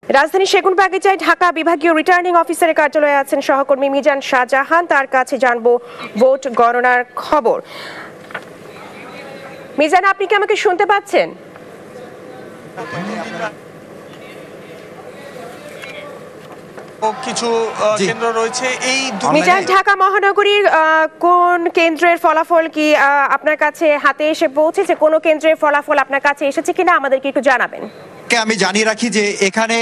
রাজধানী সেগুনবাগিচায় ঢাকা বিভাগীয় রিটার্নিং অফিসারের কার্যালয়ে আছেন সহকর্মী মিজান শাহজাহান। তার কাছে জানবো ভোট গণনার খবর। মিজান, আপনি কি আমাকে শুনতে পাচ্ছেন? কিছু কেন্দ্র রয়েছে এই মিজান, ঢাকা মহানগরীর কোন কেন্দ্রের ফলাফল কি আপনার কাছে হাতে এসে পৌঁছেছে? কোন কেন্দ্রের ফলাফল আপনার কাছে এসেছে কিনা আমাদেরকে একটু জানাবেন। আমি জানিয়ে রাখি যে এখানে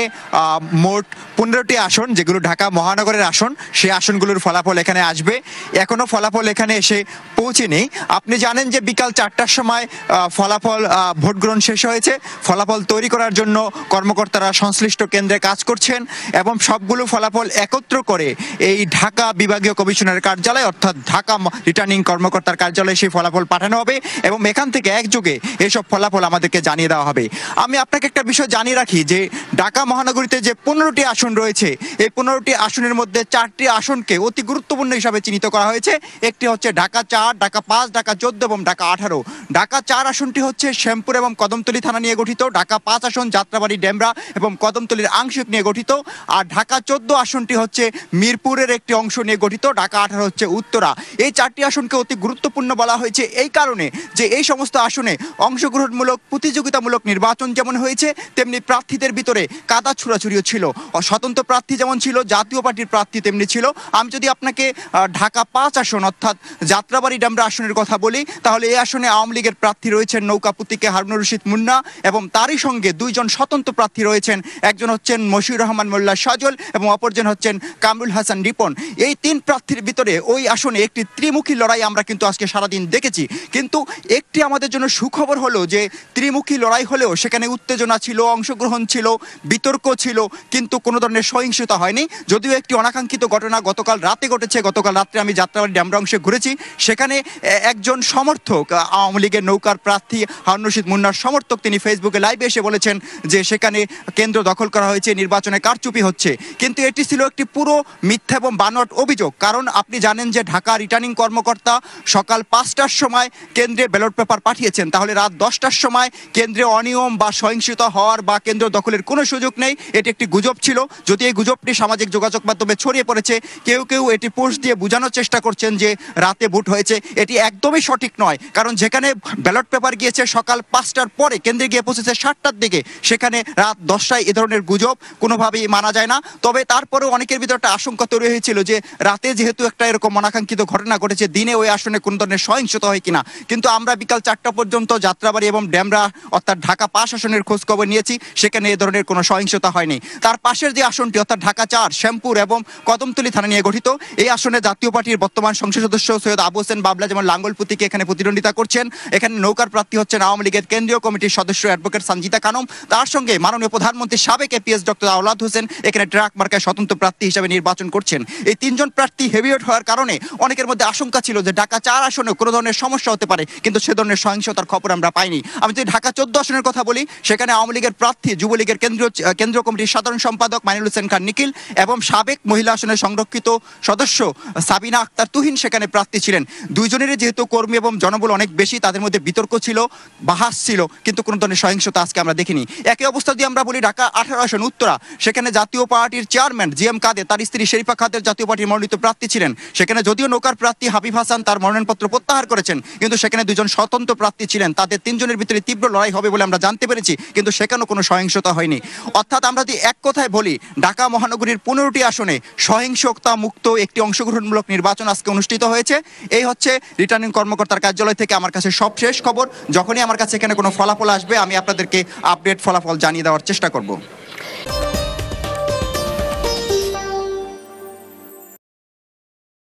মোট 15টি আসন, যেগুলো ঢাকা মহানগরের আসন, সেই আসনগুলোর ফলাফল এখানে আসবে। এখনো ফলাফল এখানে এসে পৌঁছেনি। আপনি জানেন যে বিকাল 4টার সময় ফলাফল ভোট গ্রহণ শেষ হয়েছে। ফলাফল তৈরি করার জন্য কর্মকর্তারা সংশ্লিষ্ট কেন্দ্রে কাজ করছেন এবং সবগুলো ফলাফল একত্র করে এই ঢাকা বিভাগীয় কমিশনারের কার্যালয় অর্থাৎ ঢাকা রিটার্নিং কর্মকর্তার কার্যালয়ে সেই ফলাফল পাঠানো হবে এবং এখান থেকে একযোগে এসব ফলাফল আমাদেরকে জানিয়ে দেওয়া হবে। আমি আপনাকে একটা বিষয় জানিয়ে রাখি যে ঢাকা মহানগরীতে যে 15টি আসন রয়েছে, এই 15টি আসনের মধ্যে 4টি আসনকে অতি গুরুত্বপূর্ণ হিসাবে চিহ্নিত করা হয়েছে। একটি হচ্ছে ঢাকা 4, ঢাকা 5, ঢাকা 14 এবং ঢাকা 18। ঢাকা 4 আসনটি হচ্ছে শ্যামপুর এবং কদমতলী থানা নিয়ে গঠিত। ঢাকা 5 আসন যাত্রাবাড়ি, ডেমরা এবং কদমতলীর আংশিক নিয়ে গঠিত। আর ঢাকা 14 আসনটি হচ্ছে মিরপুরের একটি অংশ নিয়ে গঠিত। ঢাকা 18 হচ্ছে উত্তরা। এই 4টি আসনকে অতি গুরুত্বপূর্ণ বলা হয়েছে এই কারণে যে এই সমস্ত আসনে অংশগ্রহণমূলক প্রতিযোগিতামূলক নির্বাচন যেমন হয়েছে, তেমনি প্রার্থীদের ভিতরে কাদা ছুড়াছুড়িও ছিল। স্বতন্ত্র প্রার্থী যেমন ছিল, জাতীয় পার্টির প্রার্থী তেমনি ছিল। আমি যদি আপনাকে ঢাকা 5 আসন অর্থাৎ যাত্রাবাড়ি ডেমরা আসনের কথা বলি, তাহলে এই আসনে আওয়ামী লীগের প্রার্থী রয়েছেন নৌকা প্রতীকে হারুনুর রশিদ মুন্না এবং তারই সঙ্গে 2জন স্বতন্ত্র প্রার্থী রয়েছেন। একজন হচ্ছেন মশিউর রহমান মোল্লা সাজল এবং অপরজন হচ্ছেন কামরুল হাসান রিপন। এই 3 প্রার্থীর ভিতরে ওই আসনে একটি ত্রিমুখী লড়াই আমরা কিন্তু আজকে সারাদিন দেখেছি। কিন্তু একটি আমাদের জন্য সুখবর হলো যে ত্রিমুখী লড়াই হলেও সেখানে উত্তেজনা ছিল, অংশগ্রহণ ছিল, বিতর্ক ছিল, কিন্তু কোনো ধরনের সহিংসতা হয়নি। যদিও একটি অনাকাঙ্ক্ষিত ঘটনা গতকাল রাতে ঘটেছে। গতকাল রাত্রে আমি যাত্রাবাড়ি ডেমরা অংশে ঘুরেছি। সেখানে একজন সমর্থক, আওয়ামী লীগের নৌকার প্রার্থী হারুনুর রশিদ মুন্নার সমর্থক, তিনি ফেসবুকে লাইভে এসে বলেছেন যে সেখানে কেন্দ্র দখল করা হয়েছে, নির্বাচনে কারচুপি হচ্ছে। কিন্তু এটি ছিল একটি পুরো মিথ্যা এবং বানোয়াট অভিযোগ। কারণ আপনি জানেন যে ঢাকা রিটার্নিং কর্মকর্তা সকাল 5টার সময় কেন্দ্রে ব্যালট পেপার পাঠিয়েছেন। তাহলে রাত 10টার সময় কেন্দ্রে অনিয়ম বা সহিংসতা হওয়ার বা কেন্দ্র দখলের কোনো সুযোগ নেই। এটি একটি গুজব ছিল। যদি এই গুজবটি সামাজিক যোগাযোগ মাধ্যমে ছড়িয়ে পড়েছে, কেউ কেউ এটি পোস্ট দিয়ে বোঝানোর চেষ্টা করছেন যে রাতে ভোট হয়েছে, এটি একদমই সঠিক নয়। কারণ যেখানে ব্যালট পেপার গিয়েছে সকাল 5টার পরে, কেন্দ্রে গিয়ে পৌঁছেছে 7টার দিকে, সেখানে রাত 10টায় এ ধরনের গুজব কোনোভাবেই মানা যায় না। তবে তারপরেও অনেকের ভিতরে একটা আশঙ্কা তৈরি হয়েছিল যে রাতে যেহেতু একটা এরকম অনাকাঙ্ক্ষিত ঘটনা ঘটেছে, দিনে ওই আসনে কোনো ধরনের সহিংসতা হয় কিনা। কিন্তু আমরা বিকাল 4টা পর্যন্ত যাত্রাবাড়ি এবং ডেমরা অর্থাৎ ঢাকা 5 আসনের খোঁজ খবর নিয়েছি, সেখানে এ ধরনের কোনো সহিংসতা হয়নি। তার পাশের যে আসনটি অর্থাৎ ঢাকা 4 শ্যামপুর এবং কদমতলী থানা নিয়ে গঠিত, এই আসনে জাতীয় পার্টির বর্তমান সংসদ সদস্য সৈয়দ আবু হোসেন বাবলা যেমন লাঙ্গল প্রতীকে এখানে প্রতিদ্বন্দ্বিতা করছেন। এখানে নৌকার প্রার্থী হচ্ছেন আওয়ামী লীগের কেন্দ্রীয় কমিটির সদস্য অ্যাডভোকেট সঞ্জিতা খানম। তার সঙ্গে মাননীয় প্রধানমন্ত্রী সাবেক এপিএস ডক্টর আওলাদ হোসেন এখানে ট্রাক মার্কায় স্বতন্ত্র প্রার্থী হিসেবে নির্বাচন করছেন। এই 3জন প্রার্থী হেভিওয়েট হওয়ার কারণে অনেকের মধ্যে আশঙ্কা ছিল যে ঢাকা 4 আসনে কোনো ধরনের সমস্যা হতে পারে, কিন্তু সে ধরনের সহিংসতার খবর আমরা পাইনি। আমি যদি ঢাকা 14 আসনের কথা বলি, সেখানে আওয়ামী লীগের প্রার্থী যুবলীগের কেন্দ্রীয় কমিটির সাধারণ সম্পাদক মাইনুল হোসেন খান নিখিল এবং সাবেক মহিলা আসনের সংরক্ষিত সদস্য সাবিনা আক্তার তুহিন সেখানে প্রার্থী ছিলেন। 2জনেরই যেহেতু কর্মী এবং জনবল অনেক বেশি, তাদের মধ্যে বিতর্ক ছিল, বাহাস ছিল, কিন্তু কোনো ধরনের সহিংসতা আজকে আমরা দেখিনি। একই অবস্থা দিয়ে আমরা বলি ঢাকা 18 আসন উত্তরা, সেখানে জাতীয় পার্টির চেয়ারম্যান জিএম কাদের, তার স্ত্রী শেরিফা কাদের জাতীয় পার্টির মনোনীত প্রার্থী ছিলেন। সেখানে যদিও নৌকার প্রার্থী হাবিব হাসান তার মনোনয়নপত্র প্রত্যাহার করেছেন, কিন্তু সেখানে 2জন স্বতন্ত্র প্রার্থী ছিলেন। তাদের 3জনের ভিতরে তীব্র লড়াই হবে বলে আমরা জানতে পেরেছি, কিন্তু সেখানেও কোনো সহিংসতা হয়নি। অর্থাৎ আমরা যদি এক কথায় বলি, ঢাকা মহানগরীর 15টি আসনে সহিংসতা মুক্ত একটি অংশগ্রহণমূলক নির্বাচন আজকে অনুষ্ঠিত হয়েছে। এই হচ্ছে রিটার্নিং কর্মকর্তার কার্যালয় থেকে আমার কাছে সবশেষ খবর। যখনই আমার কাছে এখানে কোনো ফলাফল আসবে, আমি আপনাদেরকে আপডেট ফলাফল জানিয়ে দেওয়ার চেষ্টা করব।